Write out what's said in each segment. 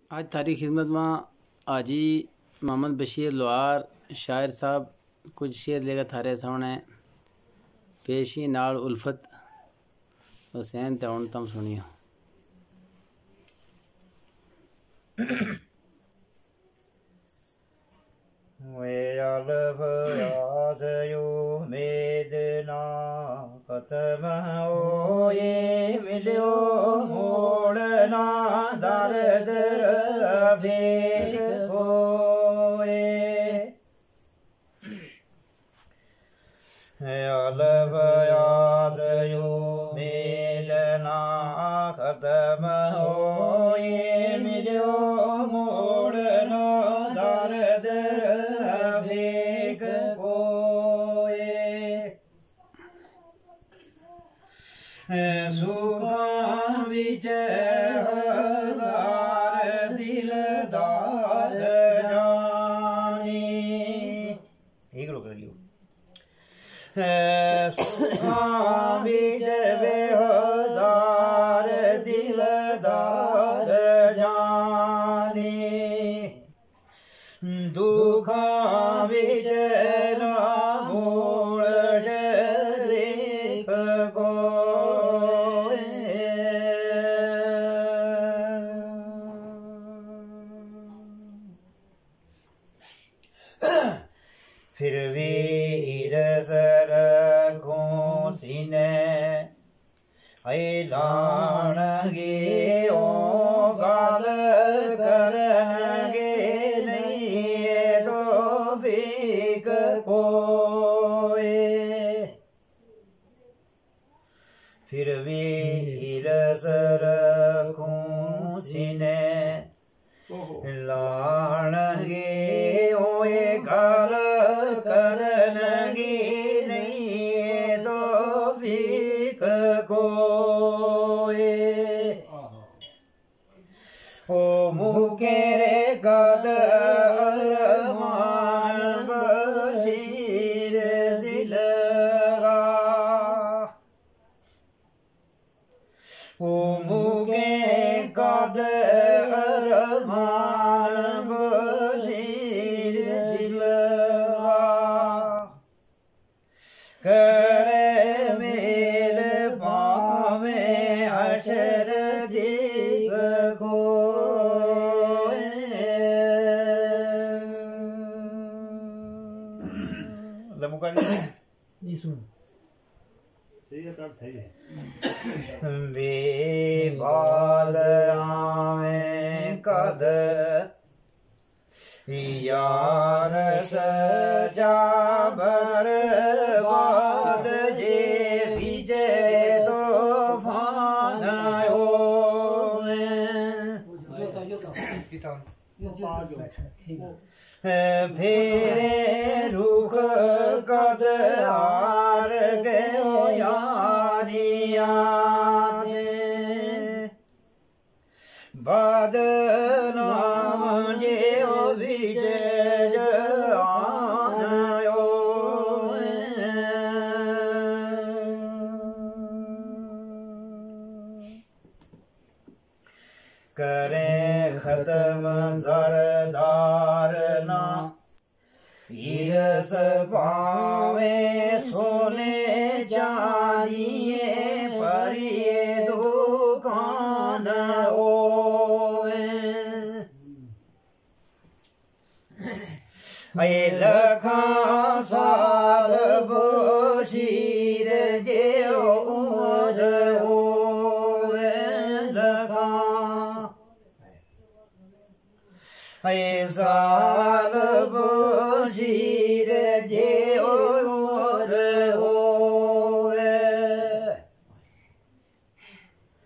आज थारी खिदमत में हाजी मोहम्मद बशीर लोहार शायर साहब कुछ शेर लेकर थारे सामने पेशी नाल उल्फत हुसैन ते हुण तुम सुनियो। खत्म हो ये मिलो मोड़ना दर्द रफीक कोए अलफ याद यो मिलना खत्म हो ये मिलो मोड़ना दर्द रफीक कोए सुखा विच हज़ार दिलदार जानी एक रोक लियो सुखा विच बेहज़ार दिलदार जानी दुखा विच ना भूल शरीफ को फिर वीर सर रखूं सीने ऐलानगे ओ गाल करनगे नहीं तो फीक कोए फिर वीर सर रखूं सीने लानगे ओए गाल करनगी नहीं तो फीक कोए ओ मुकेरे कदर मान बशीर दिलगा ओ मुके कदर मान बशीर दिलगा करे मेल पावे हशर दीप को सही है बेबाद आवे कद यार सजा बर्बाद जे भीजे तूफान फेरे रुख कद हार गयो यारिया बदनाम जे विजय आनयो करे खत्म जरदार ना हीरस पावे सोने जानिए परिए दुकान ओवे लखा साल बशीर जे उमर ओवे लखा साल बशीर जे उमर होवे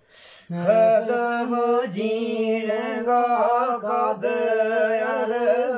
खत्म जीण गा कद यार